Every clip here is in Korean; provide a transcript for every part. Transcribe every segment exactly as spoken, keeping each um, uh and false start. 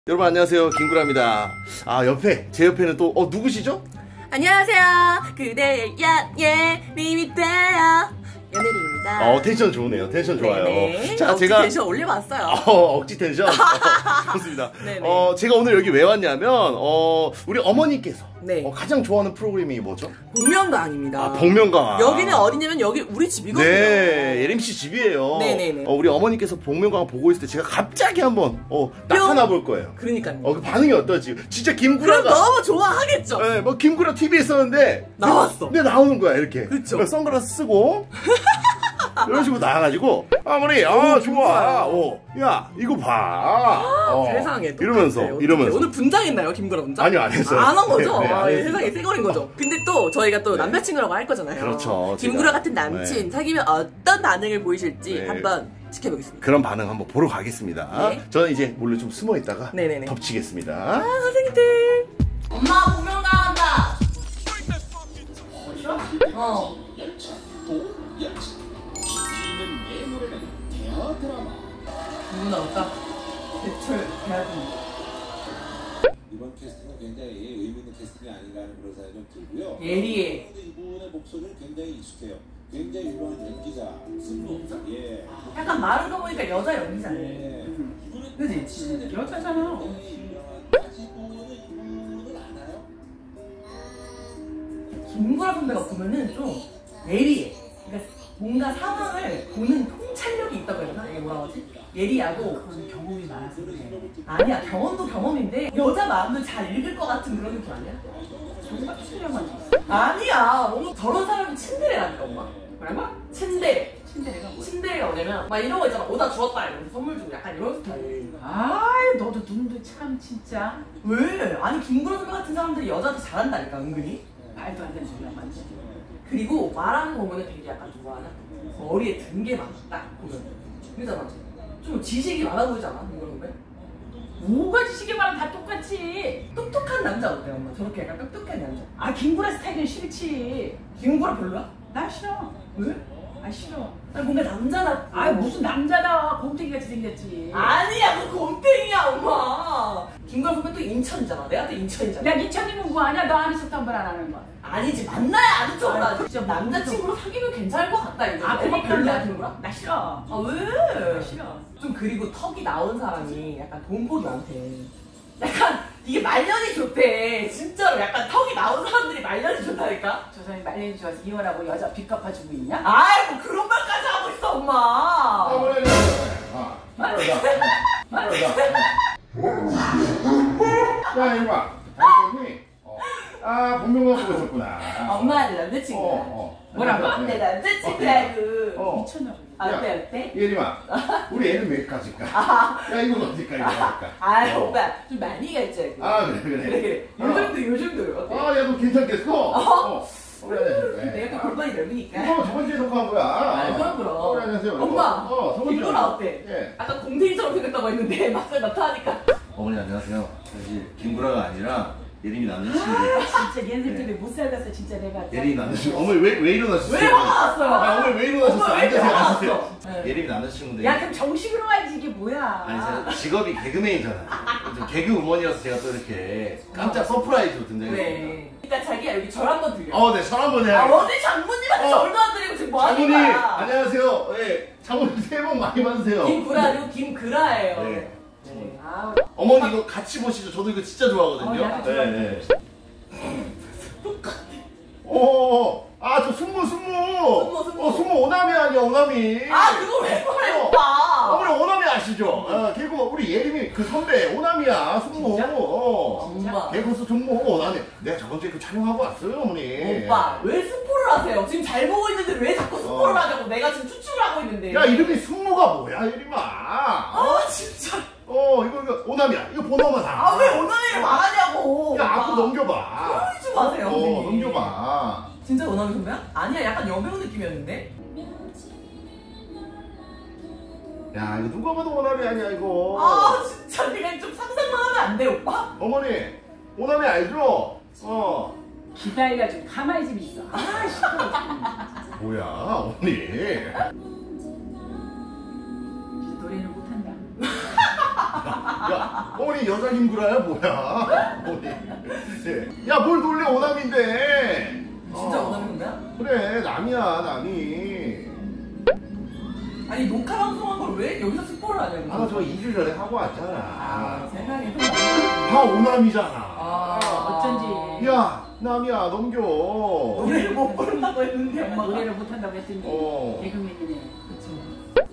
여러분 안녕하세요, 김구라입니다. 아, 옆에 제 옆에는 또 어 누구시죠? 안녕하세요, 그대의 예님이 돼요, 연예린입니다. 어 텐션 좋으네요. 텐션 좋아요. 네네. 자, 억지 제가 텐션 올려봤어요. 어, 억지 텐션. 어, 좋습니다. 네네. 어 제가 오늘 여기 왜 왔냐면 어 우리 어머니께서 네. 어, 가장 좋아하는 프로그램이 뭐죠? 복면가왕입니다. 아, 복면가왕. 여기는 어디냐면 여기 우리 집이거든요. 네, 예림 씨 집이에요. 네네네. 어, 우리 어머니께서 복면가왕 보고 있을 때 제가 갑자기 한번 어 나타나 볼 거예요. 그러니까요. 어, 그 반응이 어떨지. 진짜 그럼 김구라가 너무 좋아하겠죠. 네, 뭐 김구라 티비에 있었는데 나왔어. 근데 나오는 거야 이렇게. 그쵸. 선글라스 쓰고 이런 식으로 나와가지고 어머니, 아 좋아. 어, 야 이거 봐. 어, 세상에 이러면서 똑같아요. 이러면서. 오늘 분장했나요, 김구라 분장? 아니요, 안 했어요. 안 한 거죠? 네, 네, 안 아, 했습니다. 세상에 새거린 거죠. 근데 또 저희가 또 네. 남자친구라고 할 거잖아요. 그렇죠, 김구라 제가. 같은 남친 네. 사귀면 어떤 반응을 보이실지 네. 한번 지켜보겠습니다. 그런 반응 한번 보러 가겠습니다. 네. 저는 이제 몰래 좀 숨어 있다가 네네네. 덮치겠습니다. 아, 선생님들. 엄마 복면가 한다. 어. 누구 나올까? 대철 대학원. 이번 캐스팅은 굉장히 의미 있는 캐스팅이 아닌가 하는 그런 생각이 좀 들고요. 예리해. 이분의 목소리는 굉장히 익숙해요. 굉장히 유명한 연기자. 승부. 예. 약간 말은 거 보니까 여자 연기자네. 예. 그지? 여자잖아. 아직은 이분을 아나요? 김구라 선배가 보면은 좀 예리해. 그러니까 뭔가 상황을 보는 통찰력이 있다고 해야 되나? 이게 뭐라고 하지? 예리하고 그건 경험이 많아서 그래. 아니야, 경험도 경험인데 여자 마음을 잘 읽을 것 같은 그런 느낌 아니야? 정말 수려만 줬어. 아니야, 뭔가 저런 사람이 츤데레라니까. 엄마 뭐라고? 츤데레. 침대가 뭐야? 츤데레가 뭐냐면 막 이런 거 있잖아. 오다 주었다 이러면서 선물 주고 약간 이런 스타일. 아이 너도 눈도 참 진짜 왜? 아니 김구라 선배 같은 사람들이 여자한테 잘한다니까, 은근히. 말도 안 되는 소리야 완전. 그리고 말하는 거 보면 되게 약간 누가 하나? 머리에 든 게 많다 보면. 그러잖아. 좀 지식이 많아 보이지 않아? 김구라 선배? 뭐가 지식이 말은 다 똑같지. 똑똑한 남자 어때, 엄마? 저렇게 약간 똑똑한 남자. 아 김구라 스타일은 싫지. 김구라 별로야? 나 싫어. 왜? 아 싫어. 아니 뭔가 남자다. 아 무슨 남자다. 곰탱이같이 생겼지. 아니야, 그 곰탱이야, 엄마. 김구라 선배 또 인천이잖아. 내가 또 인천이잖아. 야 이천이면 뭐 아니야? 너 안 있었던 한번 안 하는 거야. 아니지, 만나야 아는 척을 아, 하지. 진짜 남자친구로 사귀면 괜찮을 것 같다, 이거. 아 엄마 그러니까 별로야, 나- 김구라? 나 싫어. 아, 왜? 싫어. 좀 그리고 턱이 나온 사람이 약간 돈복이 많대. 약간 이게 말년이 좋대. 진짜로 약간 턱이 나온 사람들이 말년이 좋다니까? 저 사람이 말년이 좋아서 이혼하고 여자 빚 갚아주고 있냐? 아이, 뭐 그런 말까지 하고 있어, 엄마. 아, 야, 이봐. 당신이 어. 아, 본명가 보고 있었구나. 엄마한테 남자친구야. 어, 어. 뭐라고? 내 남자친구야그. 어. 미쳤나 보네. 어때, 어때? 예림아, 우리 애는 몇 가지일까? 야, 이건 어디까, 이거 어디까? 아이, 어. 오빠, 좀 많이 갈지. 아, 그래, 그래. 그래, 그래. 요 어. 정도, 요 정도. 어때? 아, 야, 너 괜찮겠어? 어. 우리 안녕하세요. 내가 또 골반이 넓으니까. 이거 저번 주에 녹화한 거야. 아, 그럼, 그럼. 어, 우리 안녕하세요. 엄마, 어, 성훈이 김구라 형. 어때? 예. 아까 공대리처럼 생겼다고 했는데 막상 나타나니까. 어머니 안녕하세요. 사실 김구라가 아니라 예림이 남자친구. 진짜 얘네들 네. 때문에 못 살겠어 진짜 내가. 예림이 남자친구. 어머니 왜, 왜 일어나셨어요? 왜 화가 났어요? 아, 어머니 왜 일어나셨어요? 엄마 왜 이렇게 앉으세요, 화가 앉으세요. 났어? 네. 예림이 남자친구인데. 야 그럼 정식으로 와야지 이게 뭐야. 아니, 제가 직업이 개그맨이잖아요. 좀 개그 우먼이라서 제가 또 이렇게 깜짝 서프라이즈로 등장했습니다. 그래. 일단 자기야, 여기 절 한번 들려. 어, 네, 절 한번 아, 해요. 어디 장모님한테 어. 절도 안 드리고 지금 뭐 하는 장모님, 거야? 안녕하세요. 예, 장모님 새해 복 많이 받으세요. 김구라 아니고 김그라예요. 네. 네. 아, 어머니 이거 같이 보시죠. 저도 이거 진짜 좋아하거든요. 어, 나도 좋아해. 네, 네. 오, 아, 저 순무, 순무. 순무, 순무. 어, 순무 오나미 아니야, 오나미. 아, 그거 왜 그래, 어. 오빠? 어머니 오나미 아시죠? 어, 개그 우리 예림이 그 선배 오나미야, 순무. 진짜? 어. 엄마. 개그스 순무. 나는 내가 저번 주에 그 촬영하고 왔어요, 어머니. 오빠, 왜 스포를 하세요? 지금 잘 보고 있는데 왜 자꾸 스포를 어. 하냐고. 내가 지금 추측을 하고 있는데. 야, 이름이 순무가 뭐야, 예림아? 아, 진짜. 어, 이거, 이거 오나미야. 이거 번호만 다. 아, 왜 오나미를 말하냐고. 야, 오빠. 앞으로 넘겨봐. 그러지 좀 마세요, 어, 선생님. 넘겨봐. 진짜 오나미 선배야? 아니야, 약간 여배우 느낌이었는데? 야, 이거 누가 봐도 오나미 아니야, 이거. 아, 진짜 그냥 좀 상상만 하면 안 돼, 오빠? 어머니, 오나미 알죠? 어. 기다리가 좀 가만히 좀 있어. 아 싫어. 뭐야, 어머니. 노래는 못한다. 야, 어머니 여자 김구라야 뭐야? 어머니. 예. 야, 뭘 놀래 오남인데? 진짜 어. 원하는 거야? 그래, 남이야, 남이. 아니 녹화 방송한 걸 왜 여기서 스포를 하냐고. 아, 저 이 주 전에 하고 왔잖아. 아, 세상에 또 다 오남이잖아. 아, 어쩐지. 야, 남이야, 넘겨. 노래를 못 부른다고 했는데 엄마가. 노래를 못한다고 했더니 어. 개그맨이네. 그쵸.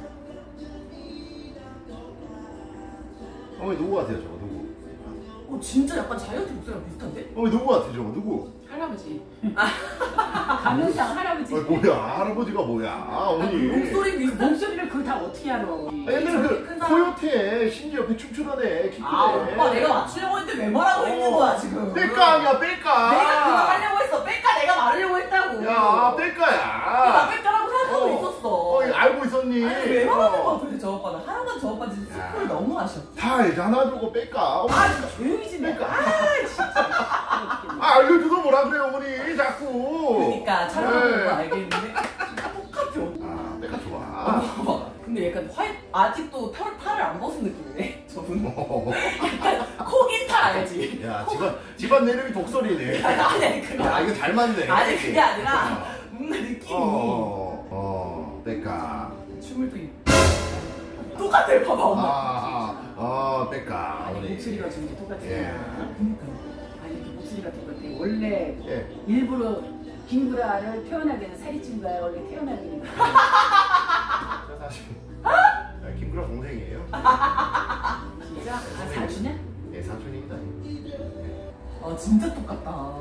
어머니 누구 같아요, 저거 누구? 어 진짜 약간 자이언티 목소리랑 비슷한데? 어머니 누구 같아, 저거 누구? 할아버지. 가면상 할아버지. 어, 뭐야, 할아버지가 뭐야, 어머니. 목소리 비슷한. 목소리를 그걸 다 어떻게 알아? 옛날에 저렇게 그 큰 사람. 코요태 신지 옆에 춤추던 애, 키 아 큰 애. 오빠 내가 맞추려고 했는데 왜 말하고 있는 거야 지금? 뺄까 아니야, 뺄까? 내가 그거 하려고 했어. 뺄까 내가 말하려고 했다고. 야, 나 뺄까야. 뺄까라고 생각하고 어. 있었어. 어, 이거 알고 있었니? 아니 왜 말하는 어. 거야 도대체 저 오빠는. 하여간 저 오빠 진짜 야. 스포를 너무 하셔. 다 알잖아, 저거 뺄까? 어머니. 아 진짜 조용히 좀 해. 아 진짜. 아, 알려줘도 뭐라 그래, 어머니, 자꾸. 그러니까 촬영하는 네. 거 알겠는데 똑같죠. 아, 뺄까 좋아. 봐봐. 근데 약간 화 아직도 털 탈을 안 벗은 느낌이네. 저분. 약간 코긴 탈 알지? 야, 집안, 집안 내 이름이 독설이네. 아니 아니 그거 야, 이거 잘 맞네. 아니 그게 아니라 뭔가 느낌이 어, 어, 뺄까. 춤을 또 입- 똑같아 봐봐 아, 엄마. 아, 어, 뺄까. 아니 어머니. 목소리가 좀 이렇게 똑같아. 예. 그러니까. 아니 이렇게 목소리가 똑같아. 원래 예. 일부러 김구라를 태어나기 위해서 살이 찐 거야. 원래 태어나기. 저 사실 아, 김구라 동생이에요. 진짜? 아 사주냐? 예, 사촌입니다. 아 진짜 똑같다.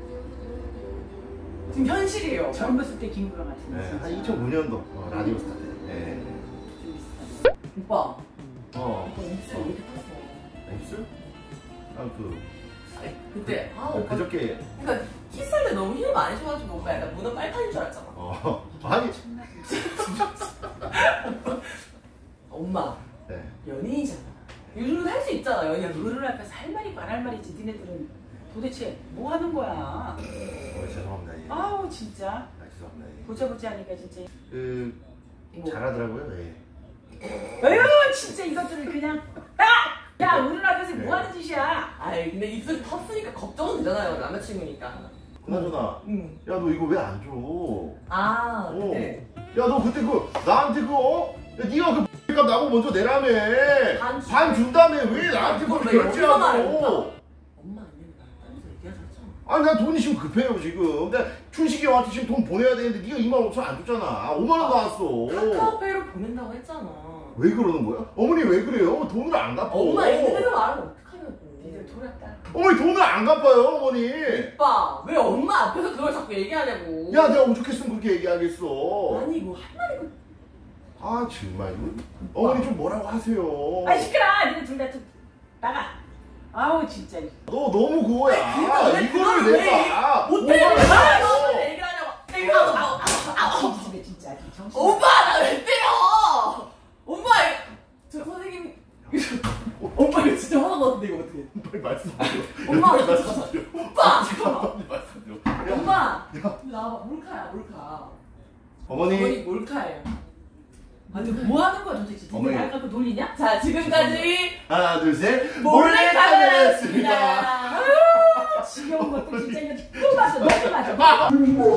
지금 현실이에요. 젊었을 때 김구라 같은. 네, 진짜. 한 이천오 년도 어, 라디오 스타 때. 네. 좀 비슷하네. 오빠. 어, 오빠 입술 왜 이렇게 탔어? 나이스? 아, 그, 그때 아 그 오빠. 그저께, 그러니까 키스할 때 너무 힘을 많이 줘가지고 오빠 약간 문어 빨판인 줄 알았잖아. 어, 아니, 엄마 네. 연예인이잖아. 요즘은 할 수 있잖아 야 연예인. 노를 앞에서 할 말이 안 할 말이지. 니네들은 도대체 뭐 하는 거야? 어, 죄송합니다. 예. 아우 진짜. 아, 죄송합니다. 예. 보자 보자 하니까 진짜. 그, 이거 잘하더라고요. 예. 에휴 진짜 이것들을 그냥. 아! 야 노를 앞에서 네. 뭐 하는 짓이야? 아이 근데 입술이 텄으니까 걱정은 되잖아요 남자친구니까. 그나저나, 응. 야, 너 이거 왜 안 줘? 아 어. 근데 야, 너 그때 그, 나한테 그, 어? 야, 니가 그 값 나보고 먼저 내라며. 반 주- 반 준다며. 왜 나한테 그걸 그걸 왜 여기서 말했다? 결제하고. 엄마 아니면 나 딴 데서 얘기하자 했잖아. 아니, 난 돈이 지금 급해요, 지금. 근데 춘식이 형한테 지금 돈 보내야 되는데 니가 이만 오천 안 줬잖아. 오만 원 나왔어. 카카오페이로 보낸다고 했잖아. 왜 그러는 거야? 어머니 왜 그래요? 돈을 안 갚아. 엄마 있는 데서 말하면 어떡하냐고. 니들 돌았다. 어머니 돈을 안 갚아요, 어머니. 오빠 왜 엄마 앞에서 그걸 자꾸 얘기하냐고. 야, 내가 오죽했으면 그렇게 얘기하겠어. 아니 뭐 할 말이 그. 아, 정말. 어머니 좀 뭐라고 하세요. 아 시끄러. 니네 둘 다 좀 나가. 아우 진짜. 너 너무 그거야. 그러니까 왜 이거를 그걸 내가 못해. 왜 나한테 얘기를 하냐고. 내가 너 뭐- 아 집에 진짜 정신. 오빠 나 왜 때려? 엄마 이거- 저 선생님 엄마 이거 진짜 화난 것 같은데 이거 어떻게? 빨리 말씀드려. 엄마 빨리 잠깐만. 말씀드려. 오빠 잠깐만. 빨리 말씀드려. 엄마 야. 나와봐 몰카야 몰카. 어머니. 어머니 몰카예요. 아니 뭐 하는 거야 도대체? 어머니. 니네 날 갖고 놀리냐? 자 지금까지 하나, 둘, 셋. 몰래카메라였습니다. 아유 지겨운 것도 진짜 이거 또 맞아 너도 맞아.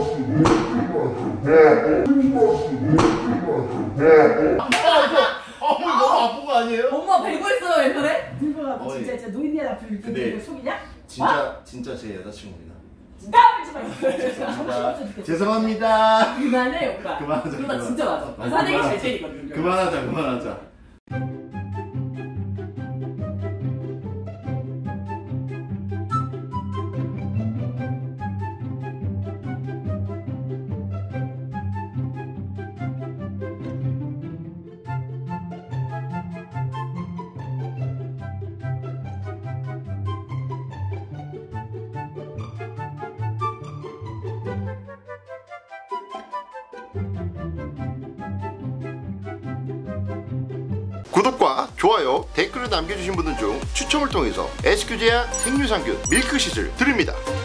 아, 이거. 어머니 너무 아픈 거 아니에요? 엄마 배고 있어요 옛날에? 늙어가고 어이. 진짜 진짜 노인네 앞을 근데- 이렇게 속이냐? 진짜, 진짜 제 여자친구입니다. 까불지 마. 정신없어 죽겠어. 죄송합니다. 그만해 오빠. 그만하자, 그러다 그만. 진짜 맞아. 아, 부산행이 그만하자. 잘 때리거든요. 그만하자, 그만하자. 구독과 좋아요, 댓글을 남겨주신 분들 중 추첨을 통해서 에스큐제야 생유산균 밀크시슬 드립니다.